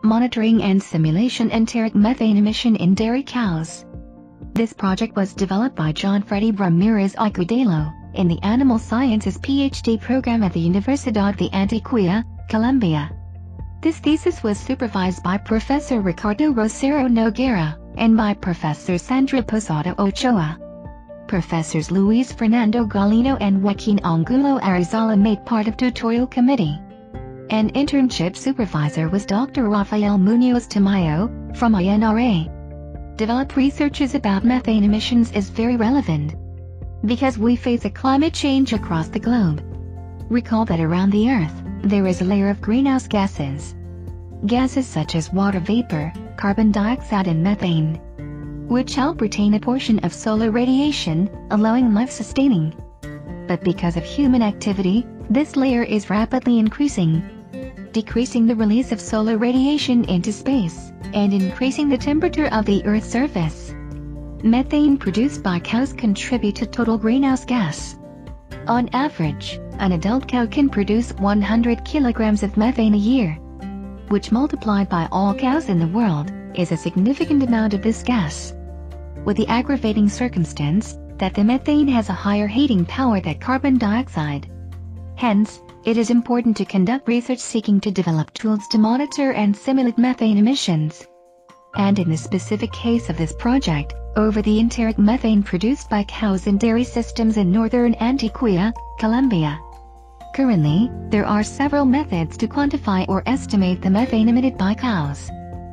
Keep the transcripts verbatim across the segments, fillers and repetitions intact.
monitoring and simulation enteric methane emission in dairy cows. This project was developed by John Freddy Ramirez Agudelo in the Animal Sciences PhD program at the Universidad de Antioquia, Colombia. This thesis was supervised by Professor Ricardo Rosero Noguera and by Professor Sandra Posada Ochoa. Professors Luis Fernando Galino and Joaquin Angulo Arizala made part of tutorial committee. An internship supervisor was Doctor Rafael Munoz Tamayo, from I N R A. Develop researches about methane emissions is very relevant because we face a climate change across the globe. Recall that around the Earth, there is a layer of greenhouse gases. Gases such as water vapor, carbon dioxide and methane, which help retain a portion of solar radiation, allowing life-sustaining. But because of human activity, this layer is rapidly increasing, decreasing the release of solar radiation into space, and increasing the temperature of the Earth's surface. Methane produced by cows contribute to total greenhouse gas. On average, an adult cow can produce one hundred kilograms of methane a year, which multiplied by all cows in the world, is a significant amount of this gas. With the aggravating circumstance that the methane has a higher heating power than carbon dioxide. Hence, it is important to conduct research seeking to develop tools to monitor and simulate methane emissions. And in the specific case of this project, over the enteric methane produced by cows in dairy systems in northern Antioquia, Colombia. Currently, there are several methods to quantify or estimate the methane emitted by cows.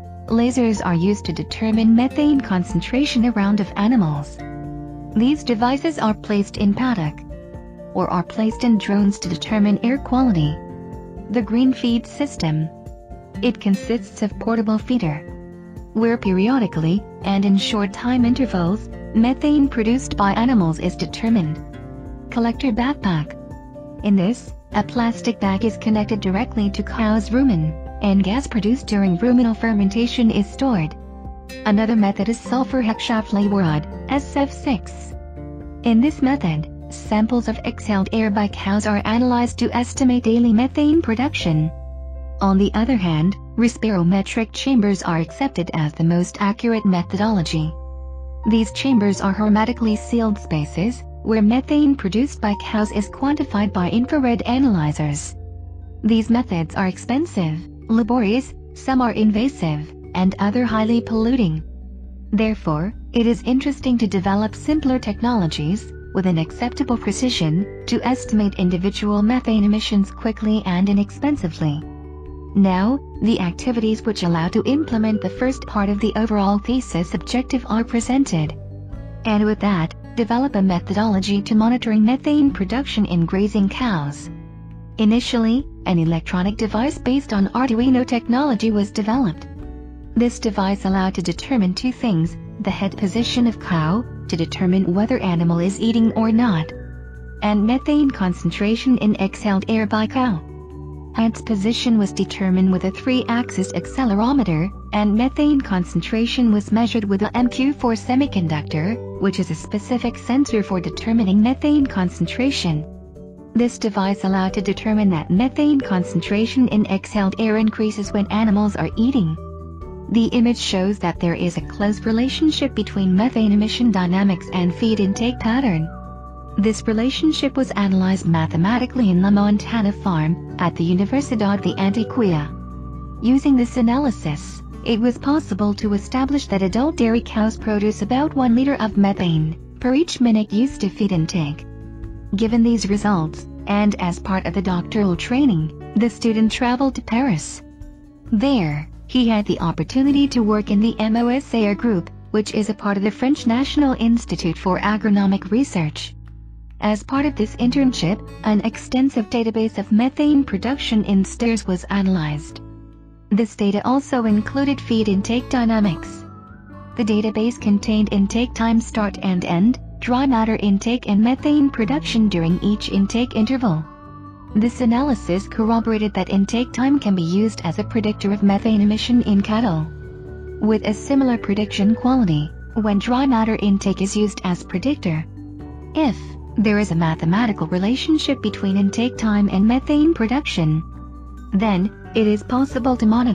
Lasers are used to determine methane concentration around of animals. These devices are placed in paddock, or are placed in drones to determine air quality. The green feed system. It consists of portable feeder, where periodically, and in short time intervals, methane produced by animals is determined. Collector backpack. In this, a plastic bag is connected directly to cow's rumen, and gas produced during ruminal fermentation is stored. Another method is sulfur hexafluoride, S F six. In this method, samples of exhaled air by cows are analyzed to estimate daily methane production. On the other hand, respirometric chambers are accepted as the most accurate methodology. These chambers are hermetically sealed spaces, where methane produced by cows is quantified by infrared analyzers. These methods are expensive, laborious, some are invasive, and other highly polluting. Therefore, it is interesting to develop simpler technologies, with an acceptable precision, to estimate individual methane emissions quickly and inexpensively. Now, the activities which allow to implement the first part of the overall thesis objective are presented. And with that, develop a methodology to monitoring methane production in grazing cows. Initially, an electronic device based on Arduino technology was developed. This device allowed to determine two things: the head position of cow, to determine whether animal is eating or not, and methane concentration in exhaled air by cow. Head's position was determined with a three-axis accelerometer, and methane concentration was measured with a M Q four semiconductor, which is a specific sensor for determining methane concentration. This device allowed to determine that methane concentration in exhaled air increases when animals are eating. The image shows that there is a close relationship between methane emission dynamics and feed intake pattern. This relationship was analyzed mathematically in La Montana Farm, at the Universidad de Antioquia. Using this analysis, it was possible to establish that adult dairy cows produce about one liter of methane per each minute used to feed intake. Given these results, and as part of the doctoral training, the student traveled to Paris. There, he had the opportunity to work in the MOSAIR group, which is a part of the French National Institute for Agronomic Research. As part of this internship, an extensive database of methane production in steers was analyzed. This data also included feed intake dynamics. The database contained intake time start and end, dry matter intake and methane production during each intake interval. This analysis corroborated that intake time can be used as a predictor of methane emission in cattle, with a similar prediction quality when dry matter intake is used as predictor. If there is a mathematical relationship between intake time and methane production, then it is possible to monitor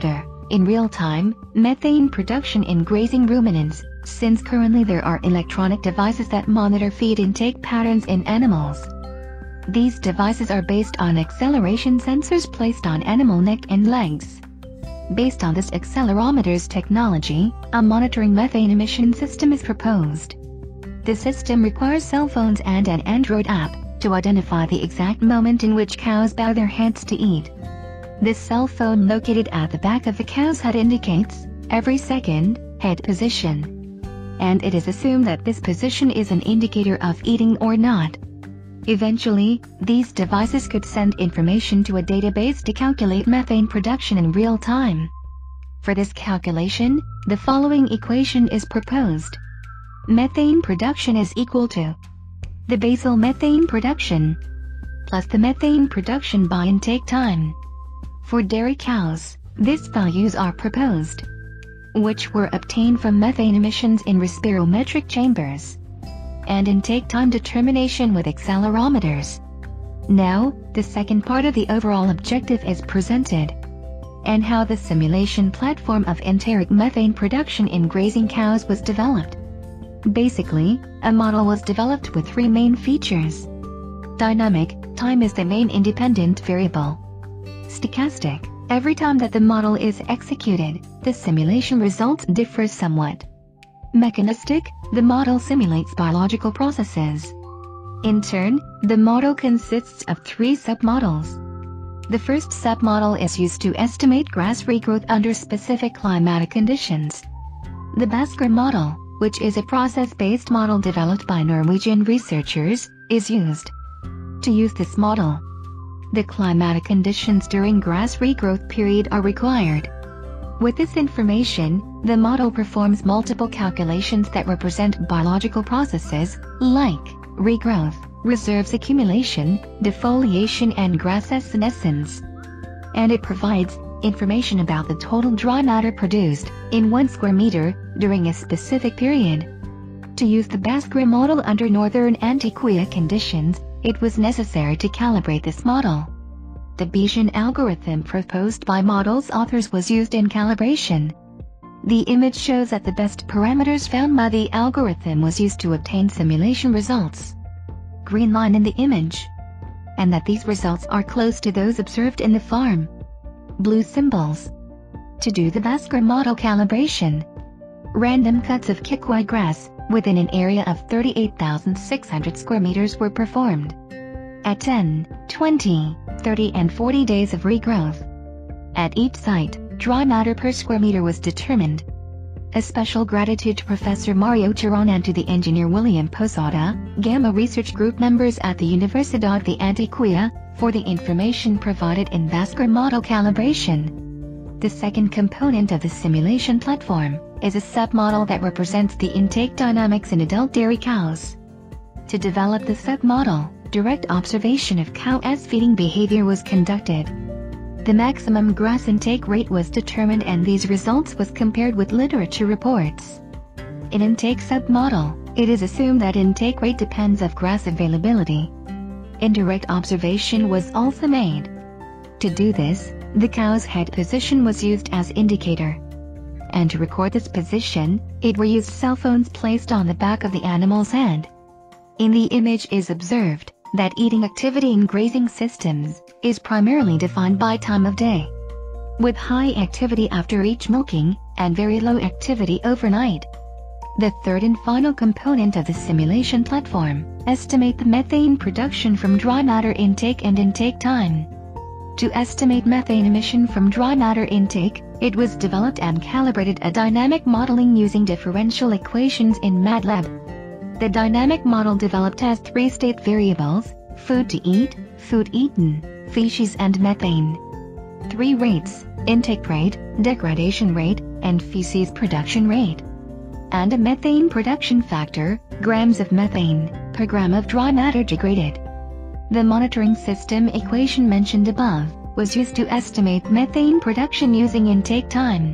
in real-time, methane production in grazing ruminants, since currently there are electronic devices that monitor feed intake patterns in animals. These devices are based on acceleration sensors placed on animal neck and legs. Based on this accelerometer's technology, a monitoring methane emission system is proposed. The system requires cell phones and an Android app to identify the exact moment in which cows bow their heads to eat. This cell phone located at the back of the cow's head indicates, every second, head position. And it is assumed that this position is an indicator of eating or not. Eventually, these devices could send information to a database to calculate methane production in real time. For this calculation, the following equation is proposed. Methane production is equal to the basal methane production plus the methane production by intake time. For dairy cows, these values are proposed, which were obtained from methane emissions in respirometric chambers and intake time determination with accelerometers. Now, the second part of the overall objective is presented, and how the simulation platform of enteric methane production in grazing cows was developed. Basically, a model was developed with three main features. Dynamic, time is the main independent variable. Stochastic, every time that the model is executed, the simulation results differ somewhat. Mechanistic, the model simulates biological processes. In turn, the model consists of three submodels. The first submodel is used to estimate grass regrowth under specific climatic conditions. The Basker model, which is a process-based model developed by Norwegian researchers, is used. To use this model, the climatic conditions during grass regrowth period are required. With this information, the model performs multiple calculations that represent biological processes, like regrowth, reserves accumulation, defoliation and grass senescence. And it provides information about the total dry matter produced, in one square meter, during a specific period. To use the Basker model under northern Antioquia conditions, it was necessary to calibrate this model. The Bayesian algorithm proposed by model's authors was used in calibration. The image shows that the best parameters found by the algorithm was used to obtain simulation results. Green line in the image. And that these results are close to those observed in the farm. Blue symbols. To do the Basker model calibration, random cuts of Kikuyu grass, within an area of thirty-eight thousand six hundred square meters were performed. At ten, twenty, thirty and forty days of regrowth. At each site, dry matter per square meter was determined. A special gratitude to Professor Mario Chiron and to the engineer William Posada, Gamma Research Group members at the Universidad de Antioquia, for the information provided in Basker model calibration. The second component of the simulation platform is a submodel that represents the intake dynamics in adult dairy cows. To develop the submodel, direct observation of cows' feeding behavior was conducted. The maximum grass intake rate was determined and these results was compared with literature reports. In intake submodel, it is assumed that intake rate depends of grass availability. Indirect observation was also made. To do this, the cow's head position was used as indicator. And to record this position, it were used cell phones placed on the back of the animal's head. In the image is observed that eating activity in grazing systems is primarily defined by time of day, with high activity after each milking and very low activity overnight. The third and final component of the simulation platform, estimate the methane production from dry matter intake and intake time. To estimate methane emission from dry matter intake, it was developed and calibrated a dynamic modeling using differential equations in MATLAB. The dynamic model developed has three state variables: food to eat, food eaten, feces and methane. Three rates: intake rate, degradation rate, and feces production rate. And a methane production factor, grams of methane, per gram of dry matter degraded. The monitoring system equation mentioned above was used to estimate methane production using intake time.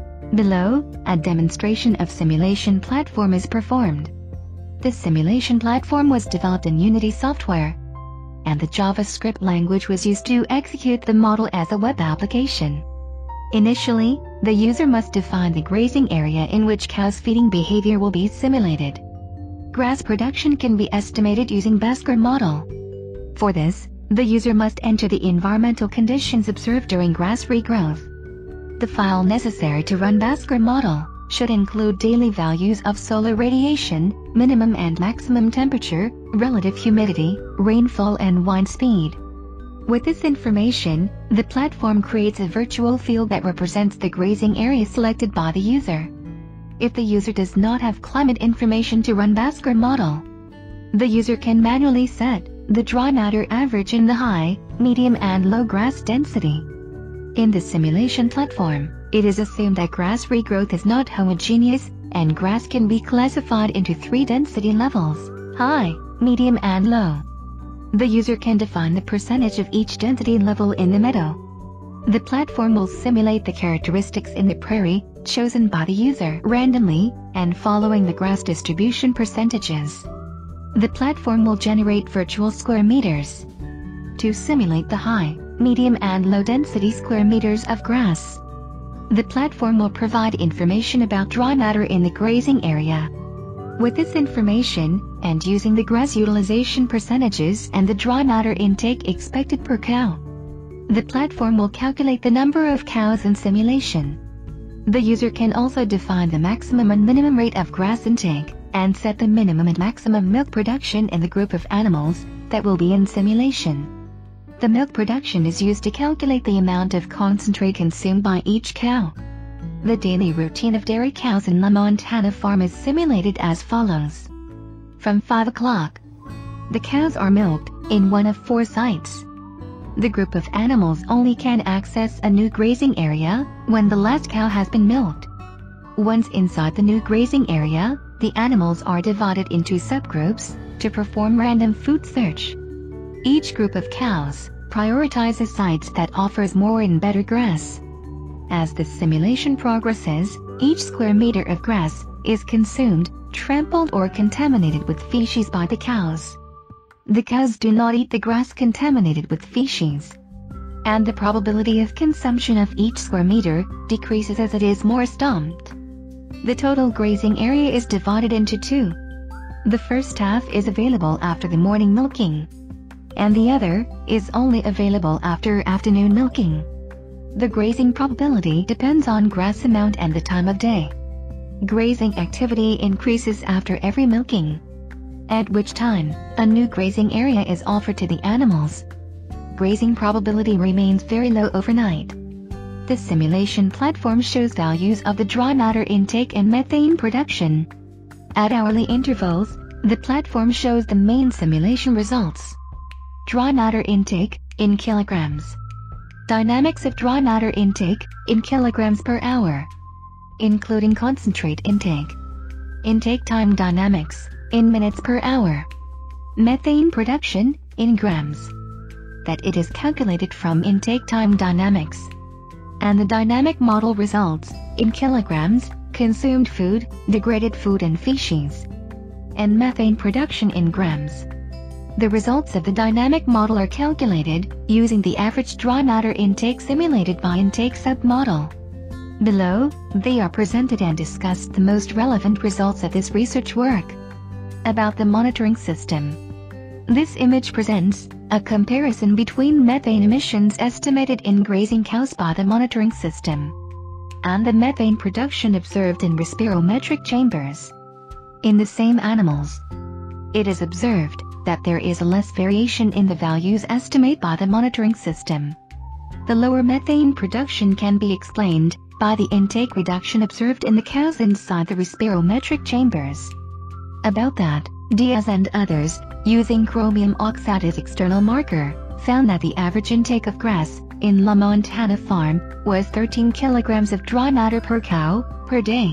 Below, a demonstration of simulation platform is performed. The simulation platform was developed in Unity software, and the JavaScript language was used to execute the model as a web application. Initially, the user must define the grazing area in which cows' feeding behavior will be simulated. Grass production can be estimated using Basker model. For this, the user must enter the environmental conditions observed during grass regrowth. The file necessary to run Basker model should include daily values of solar radiation, minimum and maximum temperature, relative humidity, rainfall and wind speed. With this information, the platform creates a virtual field that represents the grazing area selected by the user. If the user does not have climate information to run Basker model, the user can manually set the dry matter average in the high, medium and low grass density. In the simulation platform, it is assumed that grass regrowth is not homogeneous, and grass can be classified into three density levels: high, medium and low. The user can define the percentage of each density level in the meadow. The platform will simulate the characteristics in the prairie, chosen by the user randomly, and following the grass distribution percentages. The platform will generate virtual square meters to simulate the high, medium and low density square meters of grass. The platform will provide information about dry matter in the grazing area. With this information, and using the grass utilization percentages and the dry matter intake expected per cow, the platform will calculate the number of cows in simulation. The user can also define the maximum and minimum rate of grass intake, and set the minimum and maximum milk production in the group of animals that will be in simulation. The milk production is used to calculate the amount of concentrate consumed by each cow. The daily routine of dairy cows in La Montana farm is simulated as follows. From five o'clock, the cows are milked in one of four sites. The group of animals only can access a new grazing area when the last cow has been milked. Once inside the new grazing area, the animals are divided into subgroups to perform random food search. Each group of cows prioritizes sites that offers more and better grass. As the simulation progresses, each square meter of grass is consumed, trampled or contaminated with feces by the cows. The cows do not eat the grass contaminated with feces, and the probability of consumption of each square meter decreases as it is more stomped. The total grazing area is divided into two. The first half is available after the morning milking, and the other is only available after afternoon milking. The grazing probability depends on grass amount and the time of day. Grazing activity increases after every milking, at which time a new grazing area is offered to the animals. Grazing probability remains very low overnight. The simulation platform shows values of the dry matter intake and methane production. At hourly intervals, the platform shows the main simulation results. Dry matter intake, in kilograms. Dynamics of dry matter intake, in kilograms per hour, including concentrate intake. Intake time dynamics, in minutes per hour. Methane production, in grams. That it is calculated from intake time dynamics. And the dynamic model results, in kilograms, consumed food, degraded food and feces. And methane production in grams. The results of the dynamic model are calculated using the average dry matter intake simulated by intake submodel. Below, they are presented and discussed the most relevant results of this research work. About the monitoring system. This image presents a comparison between methane emissions estimated in grazing cows by the monitoring system and the methane production observed in respirometric chambers. In the same animals, it is observed that there is a less variation in the values estimated by the monitoring system. The lower methane production can be explained by the intake reduction observed in the cows inside the respirometric chambers. About that, Diaz and others, using chromium oxide as external marker, found that the average intake of grass in La Montana farm was thirteen kilograms of dry matter per cow per day,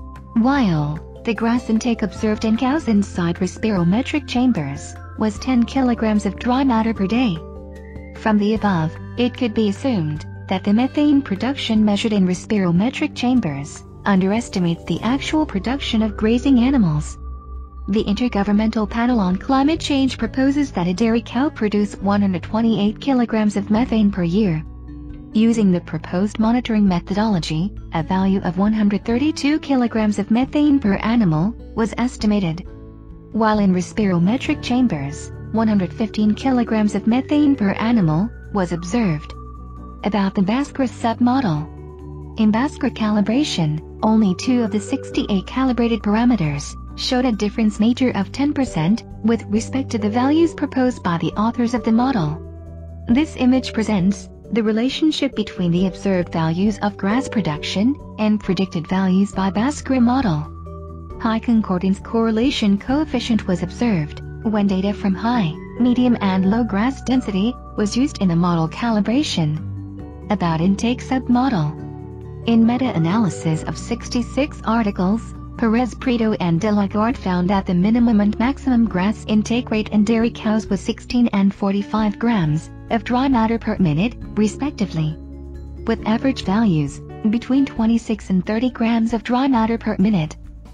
while the grass intake observed in cows inside respirometric chambers was ten kilograms of dry matter per day. From the above, it could be assumed that the methane production measured in respirometric chambers underestimates the actual production of grazing animals. The Intergovernmental Panel on Climate Change proposes that a dairy cow produce one hundred twenty-eight kilograms of methane per year. Using the proposed monitoring methodology, a value of one hundred thirty-two kilograms of methane per animal was estimated, while in respirometric chambers, one hundred fifteen kilograms of methane per animal was observed. About the Bhaskara submodel. In Bhaskara calibration, only two of the sixty-eight calibrated parameters showed a difference measure of ten percent with respect to the values proposed by the authors of the model. This image presents the relationship between the observed values of grass production and predicted values by Bhaskara model. High concordance correlation coefficient was observed when data from high, medium and low grass density was used in the model calibration. About intake submodel. In meta-analysis of sixty-six articles, Perez Prieto and De La Garde found that the minimum and maximum grass intake rate in dairy cows was sixteen and forty-five grams of dry matter per minute, respectively, with average values between twenty-six and thirty grams of dry matter per minute.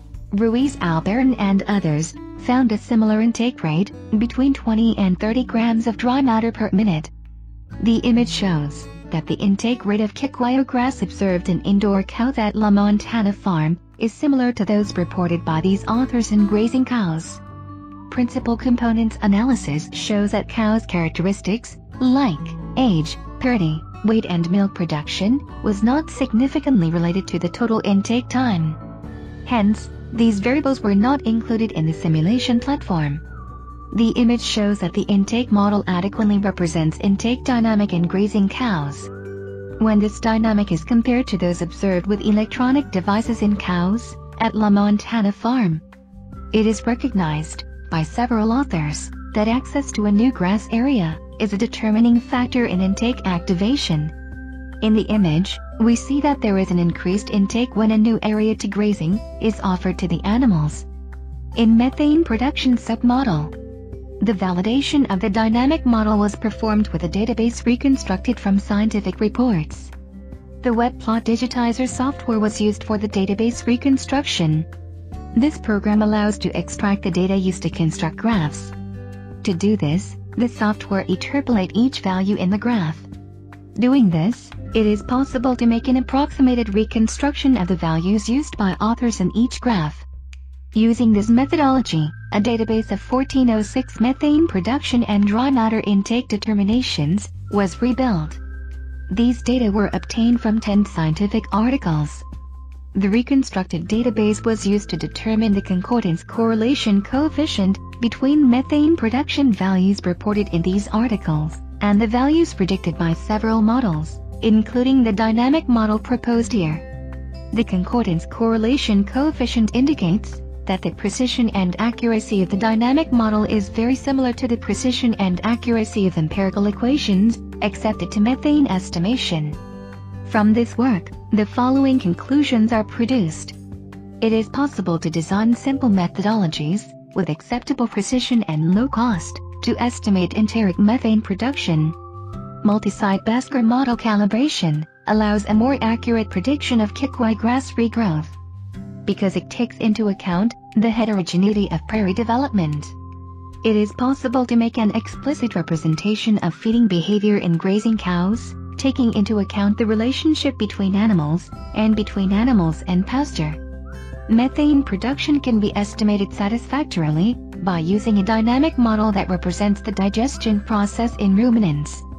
Ruiz Albarrán and others found a similar intake rate between twenty and thirty grams of dry matter per minute. The image shows that the intake rate of Kikuyu grass observed in indoor cows at La Montana Farm is similar to those reported by these authors in grazing cows. Principal components analysis shows that cows' characteristics, like age, purity, weight and milk production, was not significantly related to the total intake time. Hence, these variables were not included in the simulation platform. The image shows that the intake model adequately represents intake dynamic in grazing cows. When this dynamic is compared to those observed with electronic devices in cows at La Montana Farm, it is recognized by several authors that access to a new grass area is a determining factor in intake activation. In the image, we see that there is an increased intake when a new area to grazing is offered to the animals. In methane production submodel, the validation of the dynamic model was performed with a database reconstructed from scientific reports. The WebPlot digitizer software was used for the database reconstruction. This program allows to extract the data used to construct graphs. To do this, the software interpolate each value in the graph. Doing this, it is possible to make an approximated reconstruction of the values used by authors in each graph. Using this methodology, a database of fourteen oh six methane production and dry matter intake determinations was rebuilt. These data were obtained from ten scientific articles. The reconstructed database was used to determine the concordance correlation coefficient between methane production values reported in these articles and the values predicted by several models, including the dynamic model proposed here. The concordance correlation coefficient indicates that the precision and accuracy of the dynamic model is very similar to the precision and accuracy of empirical equations accepted to methane estimation. From this work, the following conclusions are produced. It is possible to design simple methodologies with acceptable precision and low cost to estimate enteric methane production. Multi-site Bhaskara model calibration allows a more accurate prediction of Kikuyu grass regrowth, because it takes into account the heterogeneity of prairie development. It is possible to make an explicit representation of feeding behavior in grazing cows, taking into account the relationship between animals and between animals and pasture. Methane production can be estimated satisfactorily by using a dynamic model that represents the digestion process in ruminants.